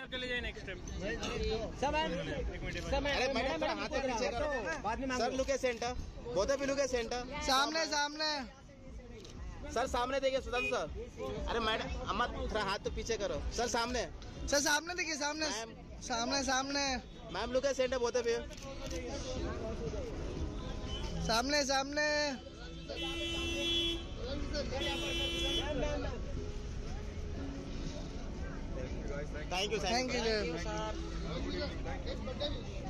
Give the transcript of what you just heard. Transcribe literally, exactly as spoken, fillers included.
आप चले जाए next time. Sir look a centre, both of you look a centre. सामने सामने सर, सामने देखिए सुधांशु सर। अरे मैडम अम्मा थोड़ा हाथ तो पीछे करो। सर सामने, सर सामने देखिए, सामने सामने सामने ma'am look a centre, both of you. सामने सामने थैंक यू थैंक यू।